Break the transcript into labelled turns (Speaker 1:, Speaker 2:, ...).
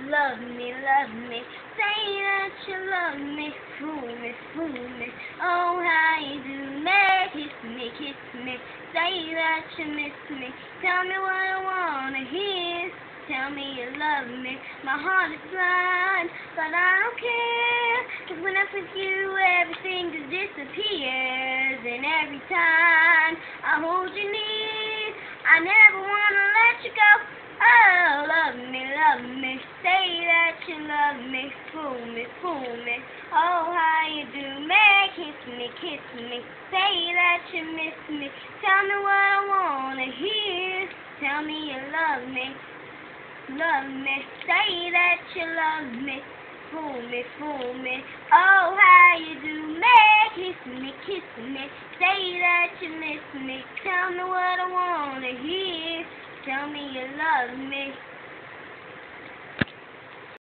Speaker 1: love me, love me. Say that you love me, fool me, fool me. Oh, how you do me, kiss me, kiss me. Say that you miss me. Tell me what I wanna hear. Tell me you love me. My heart is blind, but I don't care. 'Cause when I'm with you, everything just disappears. And every time I hold you near, I never wanna let you go. Oh, love me, say that you love me, fool me, fool me. Oh, how you do me, kiss me, say that you miss me. Tell me what I wanna hear, tell me you love me, say that you love me, fool me, fool me. Oh, how you do me, kiss me, say that you miss me. Tell me what I wanna hear, tell me you love me.